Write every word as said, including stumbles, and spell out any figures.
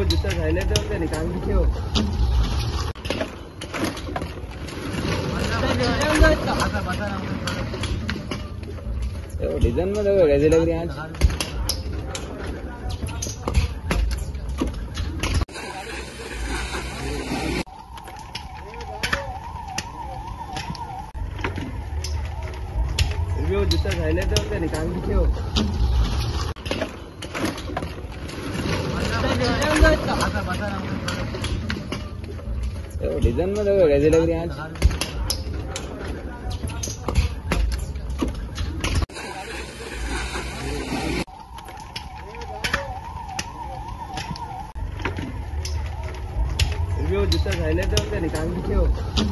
जूता खाइले तो उनका निकाल दीजिए हो। डिजाइन में देखो कैसी लग रही है आज। वो जूता खाइले तो उनका निकाल दीजिए हो। डिजाइन में देखो कैसी लग रही है आज। वो जूता खाइले तो उनका निकाल दीजिए हो।